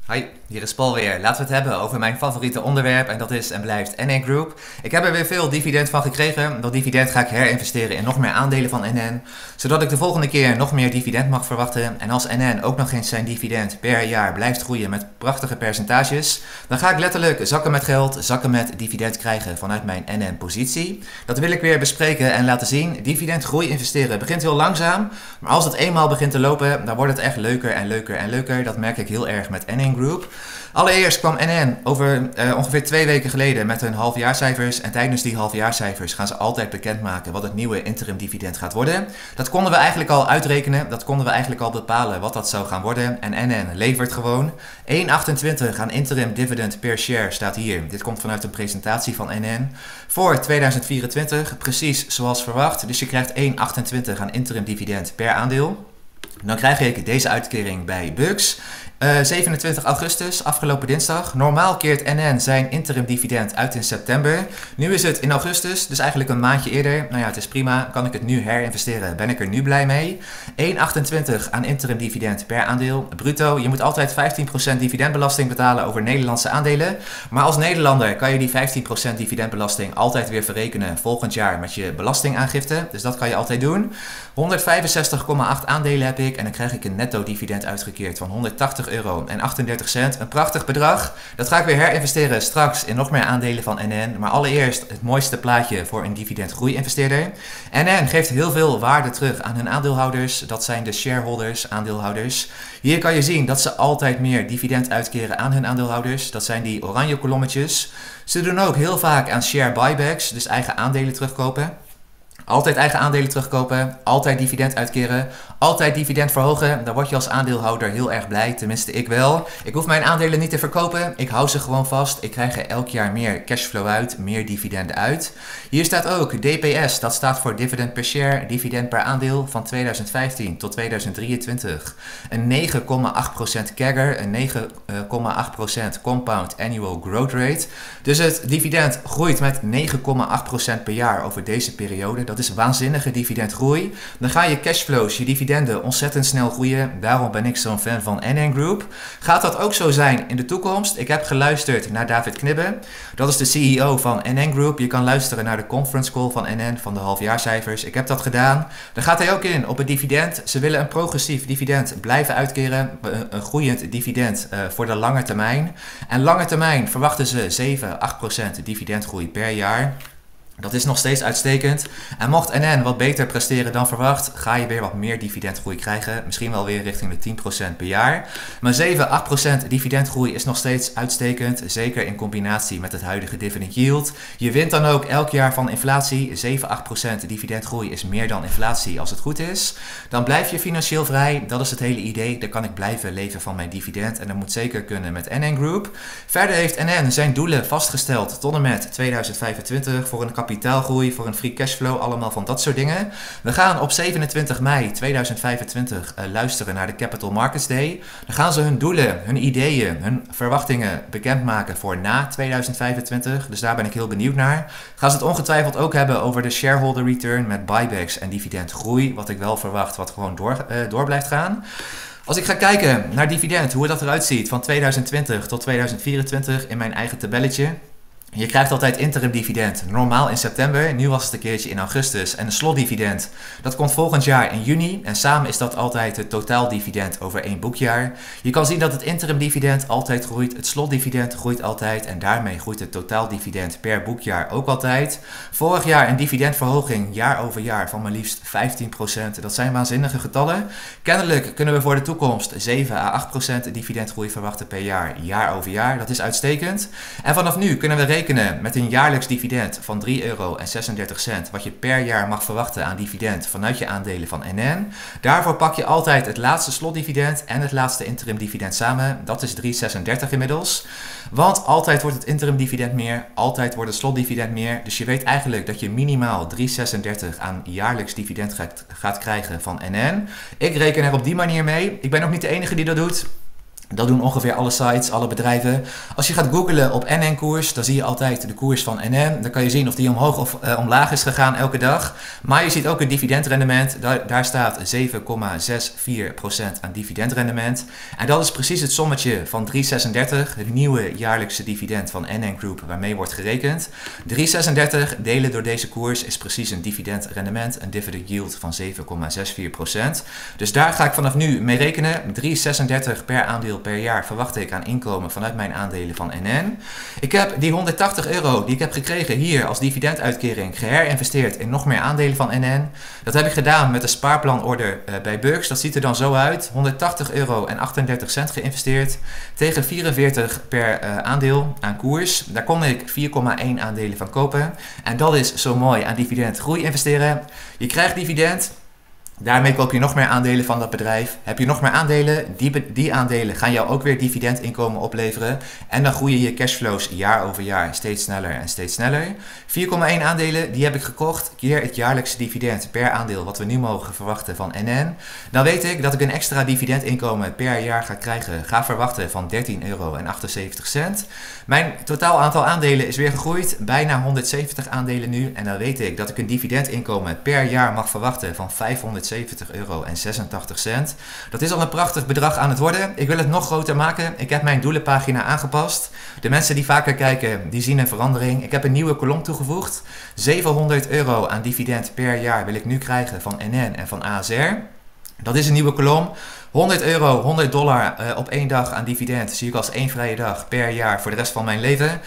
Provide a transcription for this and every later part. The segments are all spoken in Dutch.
Hi, hier is Paul weer. Laten we het hebben over mijn favoriete onderwerp en dat is en blijft NN Group. Ik heb er weer veel dividend van gekregen. Dat dividend ga ik herinvesteren in nog meer aandelen van NN, zodat ik de volgende keer nog meer dividend mag verwachten. En als NN ook nog eens zijn dividend per jaar blijft groeien met prachtige percentages, dan ga ik letterlijk zakken met geld, zakken met dividend krijgen vanuit mijn NN-positie. Dat wil ik weer bespreken en laten zien. Dividendgroei investeren begint heel langzaam, maar als het eenmaal begint te lopen, dan wordt het echt leuker en leuker en leuker. Dat merk ik heel erg met NN Group. Allereerst kwam NN over ongeveer 2 weken geleden met hun halfjaarcijfers. En tijdens die halfjaarcijfers gaan ze altijd bekendmaken wat het nieuwe interim dividend gaat worden. Dat konden we eigenlijk al uitrekenen. Dat konden we eigenlijk al bepalen wat dat zou gaan worden. En NN levert gewoon. 1,28 aan interim dividend per share staat hier. Dit komt vanuit een presentatie van NN. Voor 2024, precies zoals verwacht. Dus je krijgt 1,28 aan interim dividend per aandeel. Dan krijg ik deze uitkering bij Bucks. 27 augustus, afgelopen dinsdag. Normaal keert NN zijn interim dividend uit in september. Nu is het in augustus, dus eigenlijk een maandje eerder. Nou ja, het is prima. Kan ik het nu herinvesteren? Ben ik er nu blij mee? 1,28 aan interim dividend per aandeel. Bruto, je moet altijd 15% dividendbelasting betalen over Nederlandse aandelen. Maar als Nederlander kan je die 15% dividendbelasting altijd weer verrekenen volgend jaar met je belastingaangifte. Dus dat kan je altijd doen. 165,8 aandelen heb ik en dan krijg ik een netto dividend uitgekeerd van €180,38. Een prachtig bedrag. Dat ga ik weer herinvesteren straks in nog meer aandelen van NN. Maar allereerst het mooiste plaatje voor een dividendgroei-investeerder. NN geeft heel veel waarde terug aan hun aandeelhouders. Dat zijn de shareholders, aandeelhouders. Hier kan je zien dat ze altijd meer dividend uitkeren aan hun aandeelhouders. Dat zijn die oranje kolommetjes. Ze doen ook heel vaak aan share buybacks, dus eigen aandelen terugkopen. Altijd eigen aandelen terugkopen, altijd dividend uitkeren, altijd dividend verhogen. Dan word je als aandeelhouder heel erg blij, tenminste ik wel. Ik hoef mijn aandelen niet te verkopen, ik hou ze gewoon vast. Ik krijg er elk jaar meer cashflow uit, meer dividenden uit. Hier staat ook DPS, dat staat voor dividend per share, dividend per aandeel van 2015 tot 2023. Een 9,8% CAGR, een 9,8% compound annual growth rate. Dus het dividend groeit met 9,8% per jaar over deze periode. Dat is waanzinnige dividendgroei. Dan gaan je cashflows, je dividenden ontzettend snel groeien. Daarom ben ik zo'n fan van NN Group. Gaat dat ook zo zijn in de toekomst? Ik heb geluisterd naar David Knibbe. Dat is de CEO van NN Group. Je kan luisteren naar de conference call van NN van de halfjaarcijfers. Ik heb dat gedaan. Daar gaat hij ook in op het dividend. Ze willen een progressief dividend blijven uitkeren. Een groeiend dividend voor de lange termijn. En lange termijn verwachten ze 7-8% dividendgroei per jaar. Dat is nog steeds uitstekend. En mocht NN wat beter presteren dan verwacht, ga je weer wat meer dividendgroei krijgen. Misschien wel weer richting de 10% per jaar. Maar 7-8% dividendgroei is nog steeds uitstekend. Zeker in combinatie met het huidige dividend yield. Je wint dan ook elk jaar van inflatie. 7-8% dividendgroei is meer dan inflatie als het goed is. Dan blijf je financieel vrij. Dat is het hele idee. Dan kan ik blijven leven van mijn dividend. En dat moet zeker kunnen met NN Group. Verder heeft NN zijn doelen vastgesteld tot en met 2025 voor een kapitaalgroei, voor een free cashflow, allemaal van dat soort dingen. We gaan op 27 mei 2025 luisteren naar de Capital Markets Day. Dan gaan ze hun doelen, hun ideeën, hun verwachtingen bekendmaken voor na 2025. Dus daar ben ik heel benieuwd naar. Gaan ze het ongetwijfeld ook hebben over de shareholder return met buybacks en dividendgroei, wat ik wel verwacht, wat gewoon door blijft gaan. Als ik ga kijken naar dividend, hoe dat eruit ziet van 2020 tot 2024 in mijn eigen tabelletje. Je krijgt altijd interim dividend, normaal in september, nu was het een keertje in augustus. En een slotdividend, dat komt volgend jaar in juni. En samen is dat altijd het totaaldividend over 1 boekjaar. Je kan zien dat het interim dividend altijd groeit, het slotdividend groeit altijd. En daarmee groeit het totaaldividend per boekjaar ook altijd. Vorig jaar een dividendverhoging jaar over jaar van maar liefst 15%. Dat zijn waanzinnige getallen. Kennelijk kunnen we voor de toekomst 7-8% dividendgroei verwachten per jaar over jaar. Dat is uitstekend. En vanaf nu kunnen we rekenen met een jaarlijks dividend van €3,36, wat je per jaar mag verwachten aan dividend vanuit je aandelen van NN. Daarvoor pak je altijd het laatste slotdividend en het laatste interim dividend samen. Dat is €3,36 inmiddels. Want altijd wordt het interim dividend meer, altijd wordt het slotdividend meer. Dus je weet eigenlijk dat je minimaal €3,36 aan jaarlijks dividend gaat krijgen van NN. Ik reken er op die manier mee. Ik ben ook niet de enige die dat doet. Dat doen ongeveer alle sites, alle bedrijven. Als je gaat googlen op NN-koers, dan zie je altijd de koers van NN. Dan kan je zien of die omhoog of omlaag is gegaan elke dag. Maar je ziet ook het dividendrendement. Daar staat 7,64% aan dividendrendement. En dat is precies het sommetje van 3,36, het nieuwe jaarlijkse dividend van NN Group, waarmee wordt gerekend. 3,36 delen door deze koers is precies een dividendrendement, een dividend yield van 7,64%. Dus daar ga ik vanaf nu mee rekenen. 3,36 per aandeel per jaar verwacht ik aan inkomen vanuit mijn aandelen van NN. Ik heb die €180 die ik heb gekregen hier als dividenduitkering geherinvesteerd in nog meer aandelen van NN. Dat heb ik gedaan met de spaarplanorder bij Bux. Dat ziet er dan zo uit. €180,38 geïnvesteerd tegen 44 per aandeel aan koers. Daar kon ik 4,1 aandelen van kopen. En dat is zo mooi aan dividendgroei investeren. Je krijgt dividend. Daarmee koop je nog meer aandelen van dat bedrijf. Heb je nog meer aandelen, die aandelen gaan jou ook weer dividendinkomen opleveren. En dan groeien je cashflows jaar over jaar steeds sneller en steeds sneller. 4,1 aandelen, die heb ik gekocht keer het jaarlijkse dividend per aandeel wat we nu mogen verwachten van NN. Dan weet ik dat ik een extra dividendinkomen per jaar ga verwachten van €13,78. Mijn totaal aantal aandelen is weer gegroeid, bijna 170 aandelen nu. En dan weet ik dat ik een dividendinkomen per jaar mag verwachten van €570,86. Dat is al een prachtig bedrag aan het worden. Ik wil het nog groter maken. Ik heb mijn doelenpagina aangepast. De mensen die vaker kijken, die zien een verandering. Ik heb een nieuwe kolom toegevoegd. €700 aan dividend per jaar wil ik nu krijgen van NN en van ASR. Dat is een nieuwe kolom. €100, $100 op één dag aan dividend zie ik als één vrije dag per jaar voor de rest van mijn leven.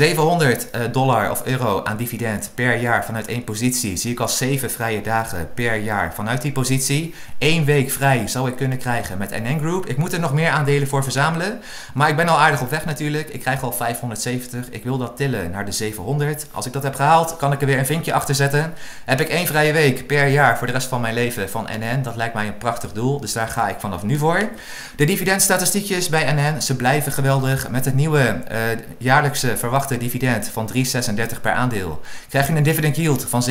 $700 of euro aan dividend per jaar vanuit één positie zie ik als 7 vrije dagen per jaar vanuit die positie. 1 week vrij zou ik kunnen krijgen met NN Group. Ik moet er nog meer aandelen voor verzamelen, maar ik ben al aardig op weg natuurlijk. Ik krijg al 570. Ik wil dat tillen naar de 700. Als ik dat heb gehaald, kan ik er weer een vinkje achter zetten. Heb ik 1 vrije week per jaar voor de rest van mijn leven van NN. Dat lijkt mij een prachtig doel, dus daar ga ik vanaf nu voor. De dividendstatistiekjes bij NN, ze blijven geweldig. Met het nieuwe jaarlijkse verwachte dividend van 3,36 per aandeel krijg je een dividend yield van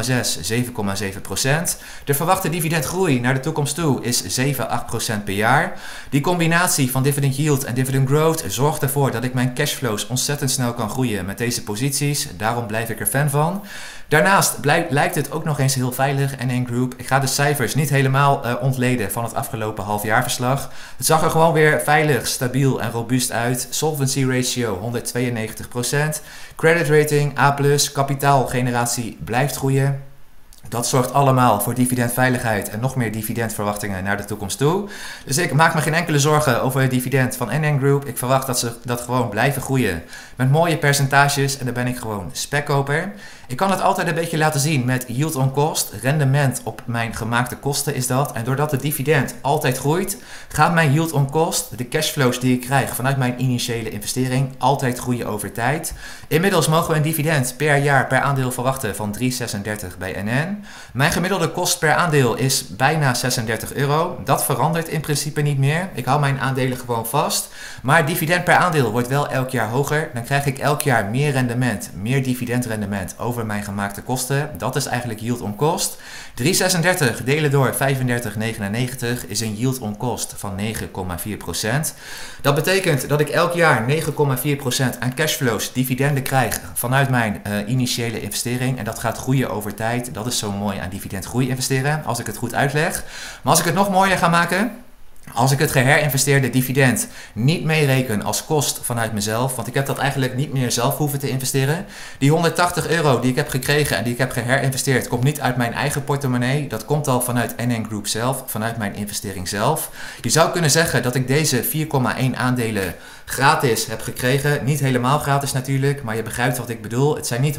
7,7%. De verwachte dividendgroei naar de toekomst toe is 7,8% per jaar. Die combinatie van dividend yield en dividend growth zorgt ervoor dat ik mijn cashflows ontzettend snel kan groeien met deze posities. Daarom blijf ik er fan van. Daarnaast lijkt het ook nog eens heel veilig, NN Group. Ik ga de cijfers niet helemaal ontleden van het afgelopen halfjaarverslag. Het zag er gewoon weer veilig, stabiel en robuust uit. Solvency ratio 192%. Credit rating A+, kapitaalgeneratie blijft groeien. Dat zorgt allemaal voor dividendveiligheid en nog meer dividendverwachtingen naar de toekomst toe. Dus ik maak me geen enkele zorgen over het dividend van NN Group. Ik verwacht dat ze dat gewoon blijven groeien met mooie percentages en dan ben ik gewoon spekkoper. Ik kan het altijd een beetje laten zien met yield on cost. Rendement op mijn gemaakte kosten is dat. En doordat het dividend altijd groeit, gaat mijn yield on cost, de cashflows die ik krijg vanuit mijn initiële investering, altijd groeien over tijd. Inmiddels mogen we een dividend per jaar per aandeel verwachten van 3,36 bij NN. Mijn gemiddelde kost per aandeel is bijna €36. Dat verandert in principe niet meer. Ik hou mijn aandelen gewoon vast. Maar dividend per aandeel wordt wel elk jaar hoger. Dan krijg ik elk jaar meer rendement, meer dividendrendement over mijn gemaakte kosten. Dat is eigenlijk yield on cost. 3,36 delen door 35,99 is een yield on cost van 9,4%. Dat betekent dat ik elk jaar 9,4% aan cashflows, dividenden krijg vanuit mijn initiële investering. En dat gaat groeien over tijd. Dat is zo mooi aan dividendgroei investeren, als ik het goed uitleg. Maar als ik het nog mooier ga maken, als ik het geherinvesteerde dividend niet meereken als kost vanuit mezelf, want ik heb dat eigenlijk niet meer zelf hoeven te investeren. Die €180 die ik heb gekregen en die ik heb geherinvesteerd, komt niet uit mijn eigen portemonnee. Dat komt al vanuit NN Group zelf, vanuit mijn investering zelf. Je zou kunnen zeggen dat ik deze 4,1 aandelen gratis heb gekregen. Niet helemaal gratis natuurlijk, maar je begrijpt wat ik bedoel. Het zijn niet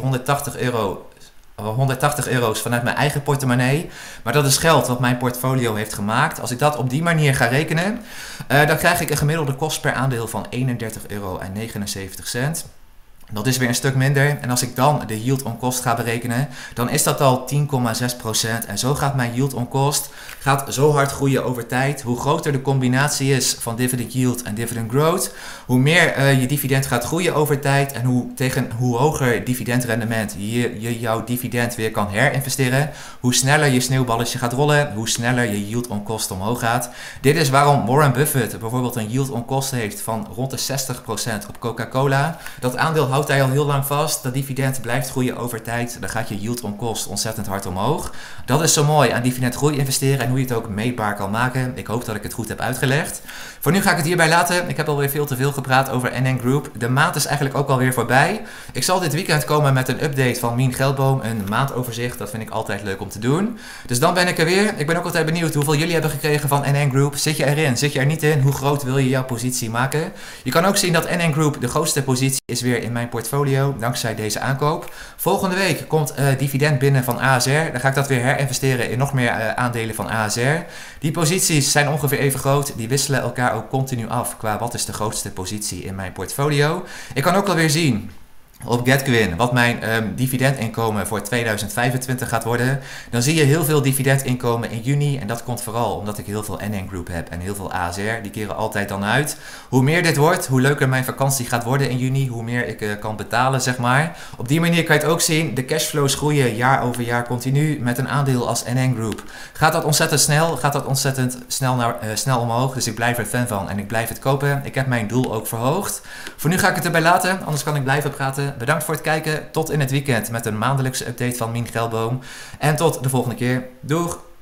€180 vanuit mijn eigen portemonnee. Maar dat is geld wat mijn portfolio heeft gemaakt. Als ik dat op die manier ga rekenen, dan krijg ik een gemiddelde kost per aandeel van €31,79. Dat is weer een stuk minder. En als ik dan de yield on cost ga berekenen, dan is dat al 10,6%. En zo gaat mijn yield on cost zo hard groeien over tijd. Hoe groter de combinatie is van dividend yield en dividend growth, hoe meer je dividend gaat groeien over tijd en hoe hoger dividendrendement je jouw dividend weer kan herinvesteren, hoe sneller je sneeuwballetje gaat rollen, hoe sneller je yield on cost omhoog gaat. Dit is waarom Warren Buffett bijvoorbeeld een yield on cost heeft van rond de 60% op Coca-Cola. Dat aandeel houdt hij al heel lang vast. Dat dividend blijft groeien over tijd. Dan gaat je yield on cost ontzettend hard omhoog. Dat is zo mooi aan dividendgroei investeren en hoe je het ook meetbaar kan maken. Ik hoop dat ik het goed heb uitgelegd. Voor nu ga ik het hierbij laten. Ik heb alweer veel te veel gepraat over NN Group. De maand is eigenlijk ook alweer voorbij. Ik zal dit weekend komen met een update van Mien Geldboom. Een maandoverzicht. Dat vind ik altijd leuk om te doen. Dus dan ben ik er weer. Ik ben ook altijd benieuwd hoeveel jullie hebben gekregen van NN Group. Zit je erin? Zit je er niet in? Hoe groot wil je jouw positie maken? Je kan ook zien dat NN Group de grootste positie is weer in mijn portfolio. Dankzij deze aankoop. Volgende week komt dividend binnen van ASR. Dan ga ik dat weer herinvesteren in nog meer aandelen van ASR. Die posities zijn ongeveer even groot. Die wisselen elkaar ook continu af qua wat is de grootste positie in mijn portfolio. Ik kan ook alweer zien op GetQuinn wat mijn dividendinkomen voor 2025 gaat worden. Dan zie je heel veel dividendinkomen in juni. En dat komt vooral omdat ik heel veel NN Group heb en heel veel ASR. Die keren altijd dan uit. Hoe meer dit wordt, hoe leuker mijn vakantie gaat worden in juni. Hoe meer ik kan betalen, zeg maar. Op die manier kan je het ook zien. De cashflows groeien jaar over jaar continu met een aandeel als NN Group. Gaat dat ontzettend snel? Gaat dat ontzettend snel omhoog? Dus ik blijf er fan van en ik blijf het kopen. Ik heb mijn doel ook verhoogd. Voor nu ga ik het erbij laten, anders kan ik blijven praten. Bedankt voor het kijken. Tot in het weekend met een maandelijkse update van Mien Geldboom. En tot de volgende keer. Doeg!